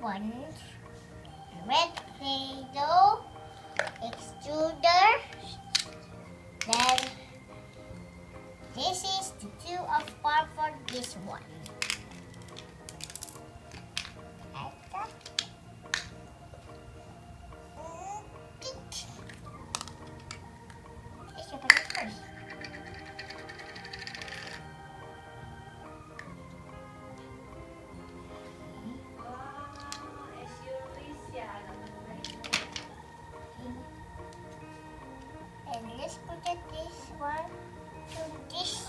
want red Play-Doh, extruder. Then this is the 2 of part for this one. Let's open it first. And let's put this one to this.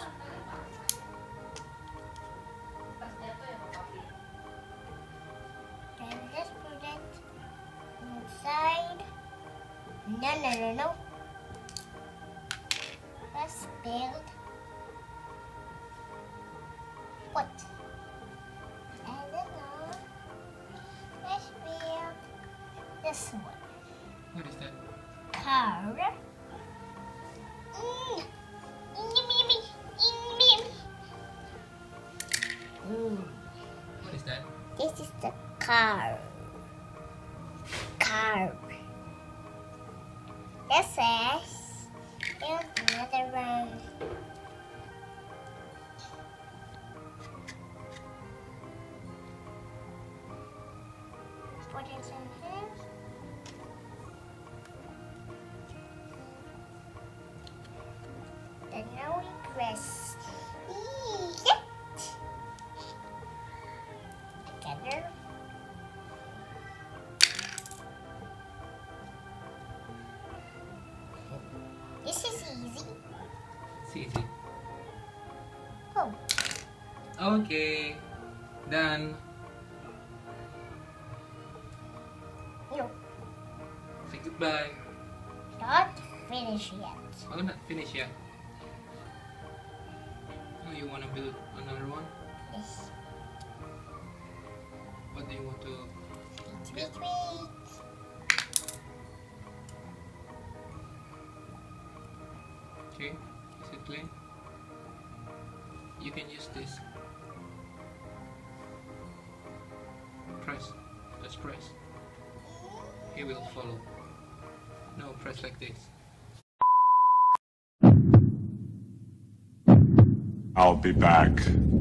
And let's put it inside. No. Let's build what? I don't know. Let's build this one. What is that? Car. What is that? This is the car. This says build another one. Put it in here. Then now we press it together. This is easy. It's easy. Oh, Okay. Done. no, Say goodbye. not finished yet. Oh, not finished yet. Oh, you want to build another one? Yes. What do you want to Wait. Okay, is it clean? You can use this. Press. Just press. He will follow. No, press like this. I'll be back.